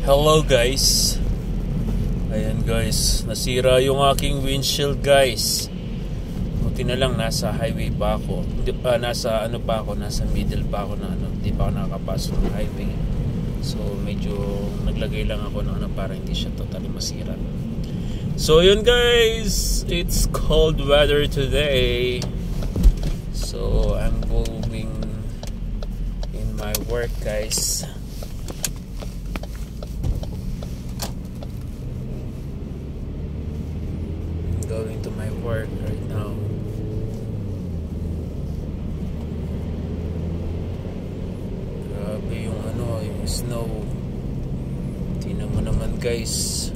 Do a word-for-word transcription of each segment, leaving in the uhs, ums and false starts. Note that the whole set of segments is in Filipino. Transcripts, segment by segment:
Hello guys. Ayan guys, nasira yung aking windshield guys. Buti na lang nasa highway pa ako. Hindi pa nasa ano pa ako, nasa middle pa ako na ano, hindi pa ako nakakapasok ng highway. So medyo naglagay lang ako ng ano para hindi siya totally masira. So yun guys, it's cold weather today. So I'm going in my work guys. Going to my work right now. Grabe yung ano, yung snow. Tingnan mo naman guys.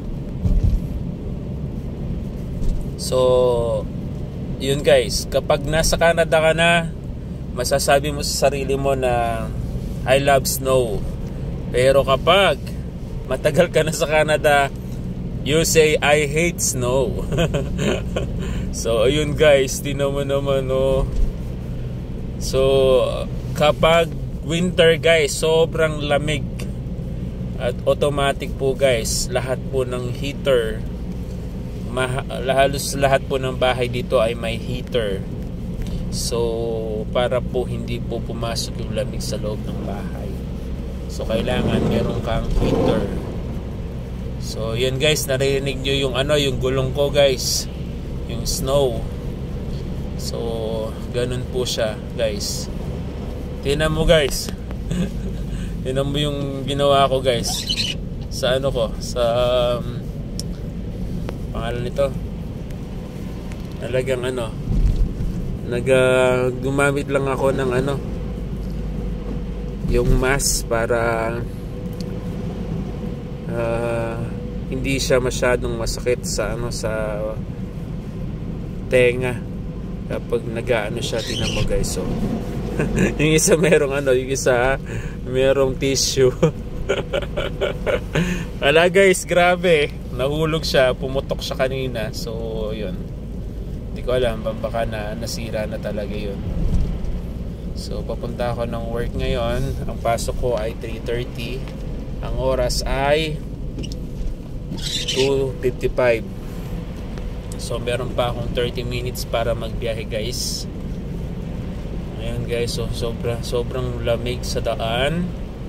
So yun guys, kapag nasa Canada ka na, masasabi mo sa sarili mo na I love snow. Pero kapag matagal ka na sa Canada, you say I hate snow. So ayun guys, tingnan mo naman oh. So kapag winter guys, sobrang lamig. At automatic po guys, lahat po ng heater, halos lahat po ng bahay dito ay may heater. So para po hindi po pumasok yung lamig sa loob ng bahay, so kailangan meron kang heater. So yun guys, narinig nyo yung ano, yung gulong ko guys, yung snow. So ganun po siya guys. Tingnan mo guys. Tingnan mo yung ginawa ko guys sa ano ko, sa um, pangalan nito, talagang ano, nag uh, gumamit lang ako ng ano, yung mask para uh, hindi siya masyadong masakit sa ano, sa tenga kapag nag-ano siya. Tingnan mo guys, so yung isa merong ano, yung isa merong tissue. Wala guys, grabe, nahulog siya, pumutok siya kanina. So yun, hindi ko alam, baka na nasira na talaga yun. So papunta ako ng work ngayon. Ang pasok ko ay three thirty. Ang oras ay two fifty-five. So meron pa akong thirty minutes para magbiyahe guys. Ayan guys, so sobra, sobrang lamig sa daan.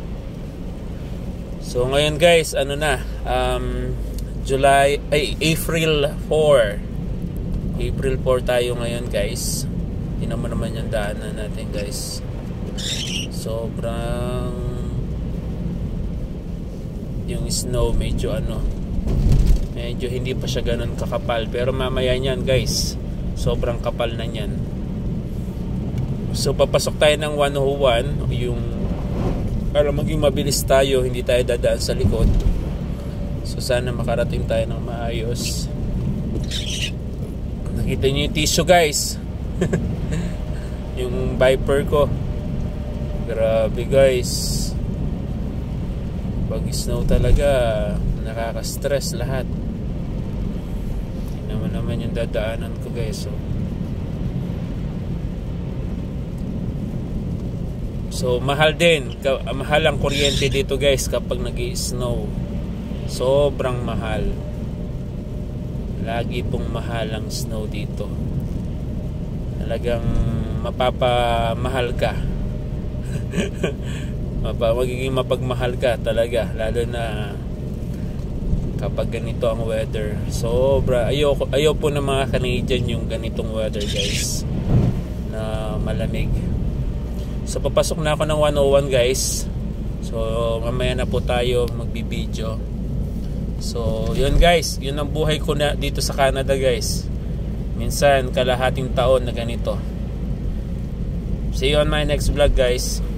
So ngayon guys, ano na, um, July, ay April four. April four tayo ngayon guys. Tingnan mo naman yung daanan natin guys. Sobrang yung snow medyo ano, medyo hindi pa siya ganun kakapal, pero mamaya niyan guys, sobrang kapal na niyan. So papasok tayo ng one oh one, yung para maging mabilis tayo, hindi tayo dadaan sa likod. So sana makarating tayo ng maayos. Nakita niyo yung tissue guys. Yung Viper ko. Grabe guys, pag snow talaga nakaka-stress lahat. Tingnan mo naman yung dadaanan ko guys. So, so mahal din, mahal ang kuryente dito guys kapag nag-i-snow. Sobrang mahal. Lagi pong mahal ang snow dito. Talagang mapapamahal ka. Mapa, magiging mapagmahal ka talaga, lalo na kapag ganito ang weather. Sobra, ayoko, ayaw po ng mga Canadian yung ganitong weather guys, na malamig. So papasok na ako ng one oh one guys. So mamaya na po tayo magbibideo. So yun guys, yun ang buhay ko na dito sa Canada guys. Minsan kalahating taon na ganito. See you on my next vlog guys.